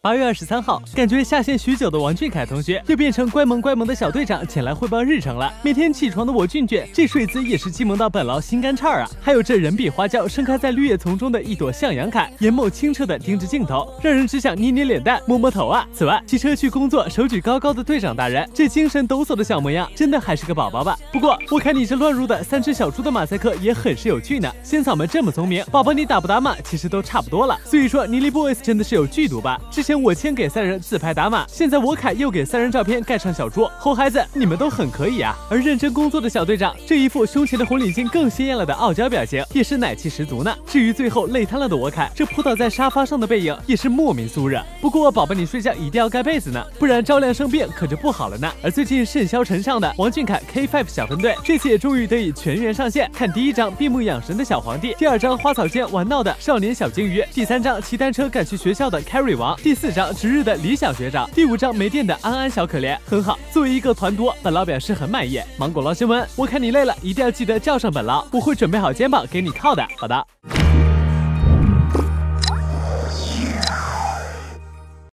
8月23号，感觉下线许久的王俊凯同学又变成乖萌乖萌的小队长前来汇报日程了。每天起床的我俊俊，这睡姿也是激萌到本劳心肝颤啊！还有这人比花椒盛开在绿叶丛中的一朵向阳凯，眼眸清澈的盯着镜头，让人只想捏捏脸蛋摸摸头啊！此外，骑车去工作手举高高的队长大人，这精神抖擞的小模样，真的还是个宝宝吧？不过我看你这乱入的3只小猪的马赛克也很是有趣呢。仙草们这么聪明，宝宝你打不打码其实都差不多了。所以说尼利 boys 真的是有剧毒吧？之前我先给3人自拍打码，现在我凯又给3人照片盖上小猪，猴孩子你们都很可以啊。而认真工作的小队长，这一副胸前的红领巾更鲜艳了的傲娇表情，也是奶气十足呢。至于最后累瘫了的我凯，这扑倒在沙发上的背影也是莫名酥热。不过宝宝你睡觉一定要盖被子呢，不然着凉生病可就不好了呢。而最近甚嚣尘上的王俊凯 K5 小分队，这次也终于得以全员上线。看第1章闭目养神的小皇帝，第2章花草间玩闹的少年小金鱼，第3章骑单车赶去学校的 Carry 王，第4章值日的理想学长，第5章没电的安安小可怜。很好，作为一个团督，本劳表示很满意。芒果捞新闻，我看你累了，一定要记得叫上本劳，我会准备好肩膀给你靠的。好的。